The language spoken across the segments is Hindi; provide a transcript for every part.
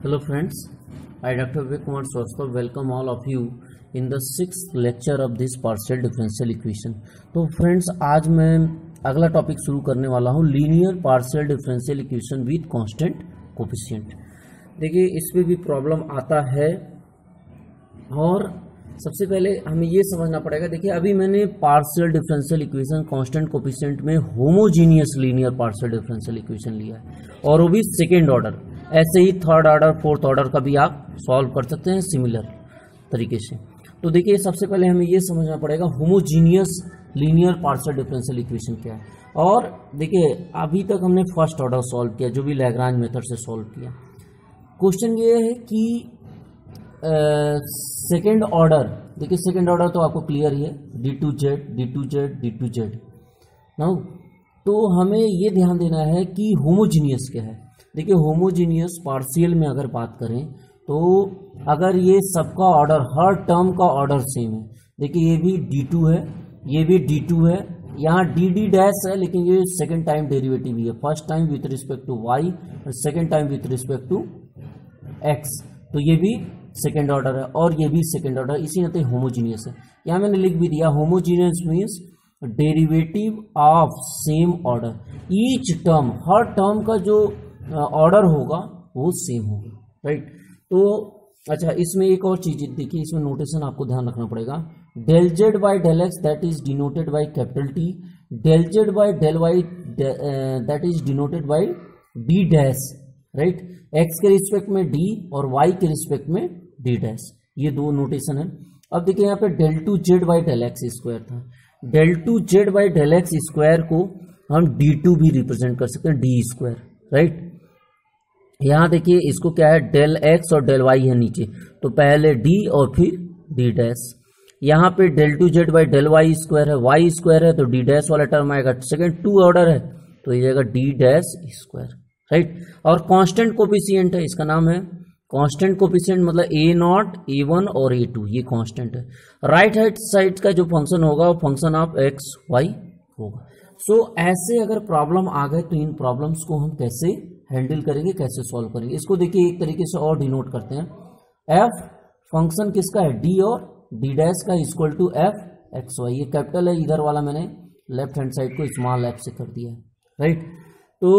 Hello friends, I Dr. Vivek Kumar Swastav welcome all of you in the 6th lecture of this partial differential equation। तो फ्रेंड्स आज मैं अगला टॉपिक शुरू करने वाला हूँ linear partial differential equation with constant coefficient. देखिए इस पे भी प्रॉब्लम आता है और सबसे पहले हमें ये समझना पड़ेगा। देखिए अभी मैंने partial differential equation constant coefficient में homogeneous linear partial differential equation लिया है और वो भी सेकेंड ऑर्डर। ऐसे ही थर्ड ऑर्डर फोर्थ ऑर्डर का भी आप सॉल्व कर सकते हैं सिमिलर तरीके से। तो देखिए सबसे पहले हमें ये समझना पड़ेगा homogeneous linear partial differential equation क्या है। और देखिए अभी तक हमने फर्स्ट ऑर्डर सॉल्व किया जो भी लैग्रांज मेथड से सॉल्व किया। क्वेश्चन ये है कि सेकेंड ऑर्डर, देखिए सेकेंड ऑर्डर तो आपको क्लियर ही है, d2z नाउ। तो हमें ये ध्यान देना है कि होमोजीनियस क्या है। देखिए होमोजीनियस पार्शियल में अगर बात करें तो अगर ये सबका ऑर्डर हर टर्म का ऑर्डर सेम है, देखिए ये भी d2 है, ये भी d2 है, यहाँ dd डैश है लेकिन ये सेकेंड टाइम डेरिवेटिव ही है, first time with respect to y और second time with respect to x, तो ये भी सेकेंड ऑर्डर है और ये भी सेकेंड ऑर्डर, इसी नाते होमोजीनियस है। यहाँ मैंने लिख भी दिया homogeneous means derivative of same order, each term हर टर्म का जो ऑर्डर होगा वो सेम होगा, राइट। तो अच्छा इसमें एक और चीज देखिए, इसमें नोटेशन आपको ध्यान रखना पड़ेगा। Del Z by del X that is denoted by capital T, del Z by del Y that is denoted by D dash, right. X के रिस्पेक्ट में डी और वाई के रिस्पेक्ट में डी डैश, ये दो नोटेशन है। अब देखिए यहाँ पे del two Z by del X square था, del two Z by del X square को हम d2 भी रिप्रेजेंट कर सकते हैं डी स्क्वायर, राइट। यहाँ देखिए इसको क्या है, डेल एक्स और डेल वाई है नीचे, तो पहले d और फिर d डैश। यहाँ पे del two Z by del Y square है, वाई स्क्वायर है तो d डैश वाला टर्म आएगा, सेकेंड टू ऑर्डर है तो ये जाएगा d डैश स्क्वायर, राइट। और कांस्टेंट कोफिशिएंट है, इसका नाम है कांस्टेंट कोफिशिएंट, मतलब a0, a1 और a2 ये कांस्टेंट है। राइट हैंड साइड का जो फंक्शन होगा वो फंक्शन ऑफ x y होगा। सो ऐसे अगर प्रॉब्लम आ गए तो इन प्रॉब्लम्स को हम कैसे हैंडल करेंगे, कैसे सॉल्व करेंगे, इसको देखिए एक तरीके से और डिनोट करते हैं। f फंक्शन किसका है, d और d डैश का equal to f x y, ये कैपिटल है, इधर वाला मैंने लेफ्ट हैंड साइड को स्मॉल f से कर दिया है, राइट। तो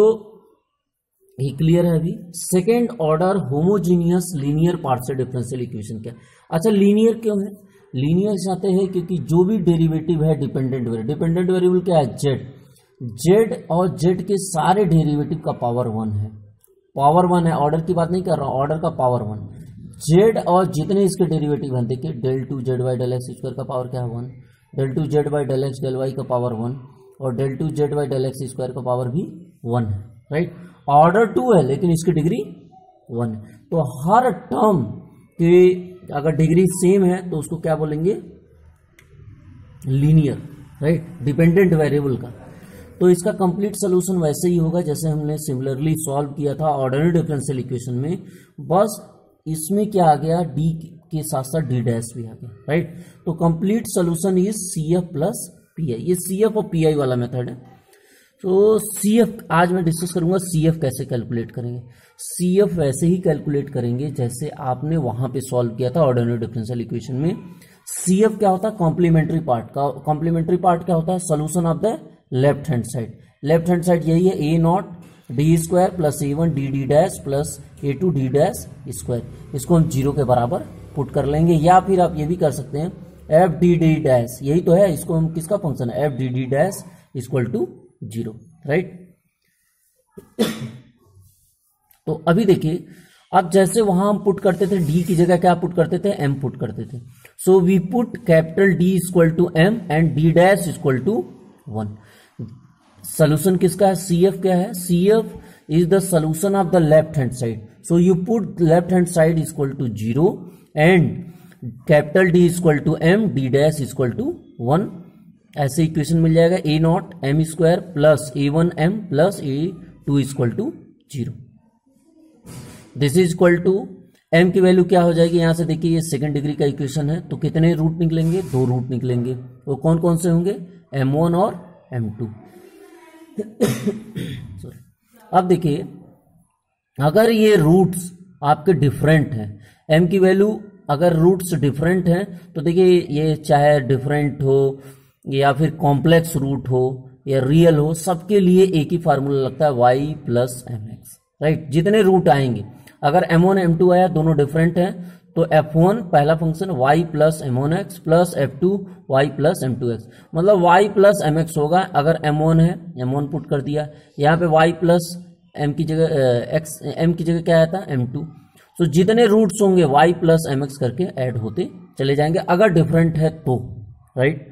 ये क्लियर है। अभी second order homogeneous linear partial differential equation क्या है। अच्छा लीनियर क्यों है, लीनियर चाहते हैं क्योंकि जो भी डेरिवेटिव है डिपेंडेंट वेरिएबल क्या है, जेड और जेड के सारे डेरिवेटिव का पावर 1 है, पावर 1 है, ऑर्डर की बात नहीं कर रहा हूं, ऑर्डर का पावर 1। जेड और जितने इसके डेरिवेटिव हैं, देखिए del two Z by del X square का पावर क्या है 1, del two Z by del X del Y का पावर 1 और del two Z by del X square का पावर भी 1 है, राइट। ऑर्डर 2 है लेकिन इसकी डिग्री 1 है, तो हर टर्म के अगर डिग्री सेम है तो उसको क्या बोलेंगे, लीनियर, राइट, डिपेंडेंट वेरिएबल का। तो इसका कंप्लीट सोल्यूशन वैसे ही होगा जैसे हमने सिमिलरली सॉल्व किया था ऑर्डिनरी डिफरेंशियल इक्वेशन में, बस इसमें क्या आ गया, डी के साथ साथ डी डैश भी आ गया, राइट। तो complete solution is CF plus PI, ये CF और PI वाला मेथड है। तो CF आज मैं डिस्कस करूंगा, CF कैसे कैलकुलेट करेंगे। CF वैसे ही कैलकुलेट करेंगे जैसे आपने वहां पे सॉल्व किया था ऑर्डिनरी डिफरेंशियल इक्वेशन में। CF क्या होता है, कॉम्प्लीमेंट्री पार्ट का, कॉम्प्लीमेंट्री पार्ट क्या होता है, solution of the left hand side. Left hand side यही है, a0 d square plus a1 d dash plus a2 d dash square, इसको हम 0 के बराबर पुट कर लेंगे। या फिर आप ये भी कर सकते हैं f d डैश, यही तो है, इसको हम किसका फंक्शन है, f d dash equal to 0, right. तो अभी देखिए अब जैसे वहां हम पुट करते थे d की जगह क्या पुट करते थे, m पुट करते थे। So we put capital D equal to m and d dash equal to 1। Solution किसका है, CF क्या है, CF is the solution of the left hand side, so you put left hand side equal to 0 and capital D equal to m d dash equal to 1। ऐसे इक्वेशन मिल जाएगा a0 m square plus a1 m plus a2 equal to 0। This is equal to m की वैल्यू क्या हो जाएगी, यहां से देखिए ये सेकंड डिग्री का इक्वेशन है तो कितने रूट निकलेंगे, 2 रूट निकलेंगे। वो कौन कौन से होंगे, m1 और m2। अब देखिए अगर ये रूट्स आपके डिफरेंट हैं, m की वैल्यू अगर रूट्स डिफरेंट हैं तो देखिए ये चाहे डिफरेंट हो या फिर कॉम्प्लेक्स रूट हो या रियल हो, सबके लिए एक ही फार्मूला लगता है y plus M X, right. जितने रूट आएंगे, अगर m1 m2 आया, दोनों डिफरेंट हैं, तो f1 पहला function y plus m1x plus f2 y plus m2x, मतलब y प्लस mx होगा। अगर m1 है, m1 पुट कर दिया, यहाँ पे y प्लस m की जगह x, m की जगह क्या आया था m2। तो जितने रूट्स होंगे y प्लस mx करके ऐड होते चले जाएंगे, अगर डिफरेंट है तो, राइट।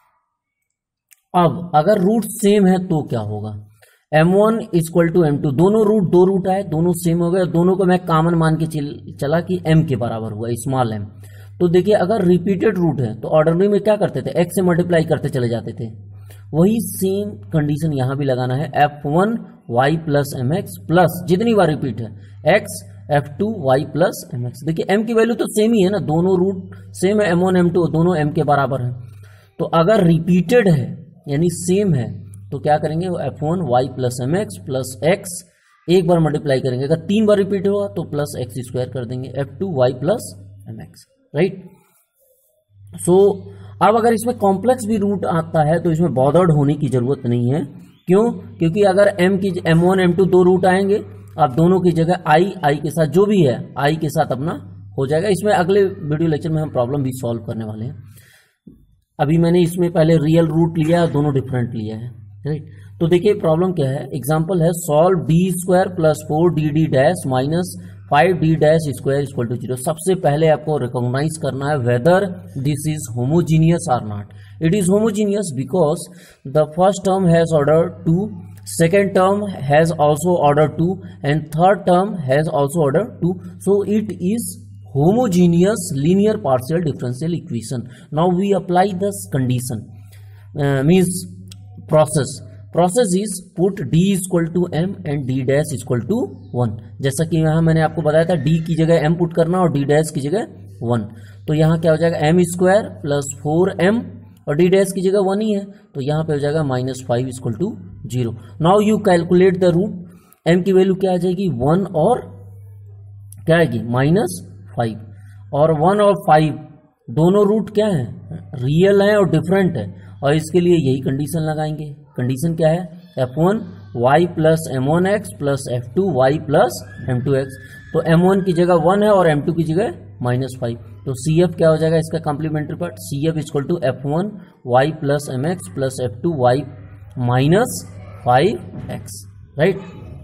अब अगर रूट सेम है तो क्या होगा, m1 इक्वल टू m2, दोनों रूट, दो रूट आए, दोनों सेम हो गए, दोनों को मैं कॉमन मान के चला कि m के बराबर हुआ, स्मॉल m। तो देखिए अगर रिपीटेड रूट है तो ऑर्डरली में क्या करते थे, x से मल्टीप्लाई करते चले जाते थे। वही सेम कंडीशन यहां भी लगाना है, f1 y plus M X plus जितनी बार रिपीट है x f2 y plus M X. देखिए m की वैल्यू तो सेम ही है ना, दोनों रूट सेम है, m1 m2 दोनों m के बराबर है। तो अगर रिपीटेड है यानी सेम है तो क्या करेंगे, f1 y plus M X plus x, एक बार मल्टीप्लाई करेंगे, अगर 3 बार रिपीट हुआ तो प्लस एक्स स्क्वायर कर देंगे, f2 y plus M X, right. So अब अगर इसमें कॉम्प्लेक्स भी रूट आता है तो इसमें बॉदर्ड होने की जरूरत नहीं है। क्यों? क्योंकि अगर m1 m2 दो रूट आएंगे, आप दोनों की जगह i के साथ जो भी है i के साथ अपना हो जाएगा। इसमें अगले वीडियो लेक्चर में हम प्रॉब्लम भी सॉल्व करने वाले हैं। अभी मैंने इसमें पहले रियल रूट लिया, दोनों डिफरेंट लिया है, राइट। तो देखिए प्रॉब्लम क्या है, एग्जांपल है solve D square plus 4dd dash minus 5d dash square equal to 0। सबसे पहले आपको रिकॉग्नाइज करना है वेदर दिस इज होमोजीनियस और not. It is homogeneous because the first term has order 2, second term has also order 2 and third term has also order 2, so it is homogeneous linear partial differential equation. Now we apply this condition, means process is put d equal to m and d dash equal to 1। जैसा कि यहाँ मैंने आपको बताया था d की जगह m पुट करना और d dash की जगह 1। तो यहाँ क्या हो जाएगा, m स्क्वायर प्लस 4m और d डैश की जगह 1 ही है, तो यहाँ पे हो जाएगा -5 equal to 0। Now you calculate the root, m की वैल्यू क्या आ जाएगी 1 और क्या आएगी -5, और 1 और 5 दोनों रूट क्या है, रियल है और डिफरेंट है, और इसके लिए यही कंडीशन लगाएंगे। कंडीशन क्या है, f1 y plus m1x plus f2 y plus m2x। तो m1 की जगह 1 है और m2 की जगह -5, तो CF क्या हो जाएगा इसका complementary part, CF equal to f1 y plus M X plus f2 y minus 5x, right.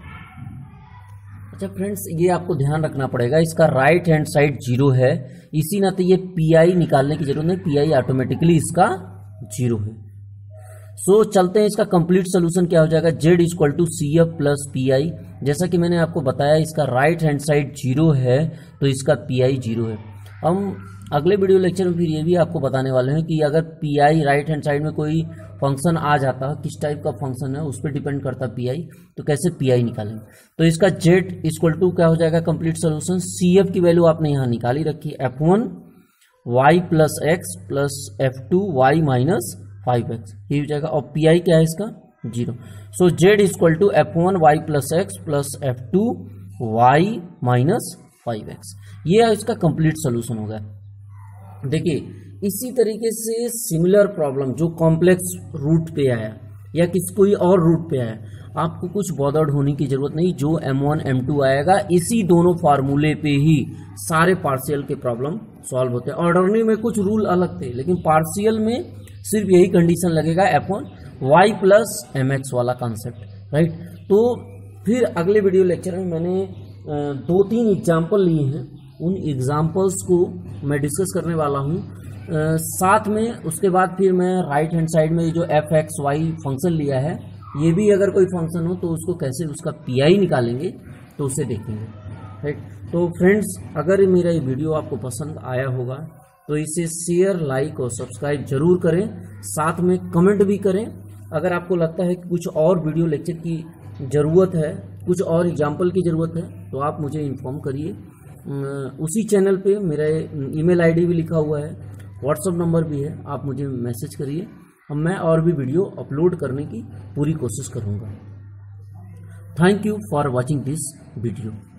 अच्छा फ्रेंड्स, ये आपको ध्यान रखना पड़ेगा, इसका राइट हैंड साइड 0 है, इसी नाते ये PI निकालने की जरूरत नहीं, PI ऑटोमेटिकली इसका 0 है। सो चलते हैं, इसका कंप्लीट सोल्यूशन क्या हो जाएगा, Z equal to CF plus PI। जैसा कि मैंने आपको बताया इसका राइट हैंड साइड 0 है तो इसका PI 0 है। हम अगले वीडियो लेक्चर में फिर ये भी आपको बताने वाले हैं कि अगर PI राइट हैंड साइड में कोई फंक्शन आ जाता, किस टाइप का फंक्शन है उस पर डिपेंड करता PI, तो कैसे PI निकालेंगे। तो इसका Z इक्वल टू क्या हो जाएगा कंप्लीट सोल्यूशन, CF की वैल्यू आपने यहाँ निकाली रखी, f1 y plus X plus f2 y minus 5x, ये हो जाएगा, और PI क्या है इसका 0। So Z equal to f1 y plus X plus f2 y minus 5x, ये इसका कंप्लीट सोल्यूशन होगा। देखिए इसी तरीके से सिमिलर प्रॉब्लम जो कॉम्प्लेक्स रूट पे आया या किसी कोई और रूट पे आया, आपको कुछ बॉदर्ड होने की जरूरत नहीं, जो m1 m2 आएगा इसी दोनों फार्मूले पे ही सारे पार्शियल के प्रॉब्लम सॉल्व होते हैं। ऑर्डरली में कुछ रूल अलग थे, लेकिन पार्शियल में सिर्फ यही कंडीशन लगेगा, f1 y plus M X वाला कॉन्सेप्ट, राइट। तो फिर अगले वीडियो लेक्चर में मैंने 2-3 एग्जाम्पल लिए हैं, उन एग्जाम्पल्स को मैं डिस्कस करने वाला हूँ साथ में। उसके बाद फिर मैं राइट हैंड साइड में जो f(x,y) फंक्शन लिया है, ये भी अगर कोई फंक्शन हो तो उसको कैसे उसका PI निकालेंगे तो उसे देखेंगे, राइट। तो फ्रेंड्स, अगर मेरा ये वीडियो आपको पसंद आया होगा तो इसे शेयर, लाइक और सब्सक्राइब जरूर करें, साथ में कमेंट भी करें। अगर आपको लगता है कि कुछ और वीडियो लेक्चर की ज़रूरत है, कुछ और एग्जाम्पल की ज़रूरत है, तो आप मुझे इन्फॉर्म करिए। उसी चैनल पे मेरा ईमेल ID भी लिखा हुआ है, व्हाट्सअप नंबर भी है, आप मुझे मैसेज करिए, मैं और भी वीडियो अपलोड करने की पूरी कोशिश करूँगा। Thank you for watching this video.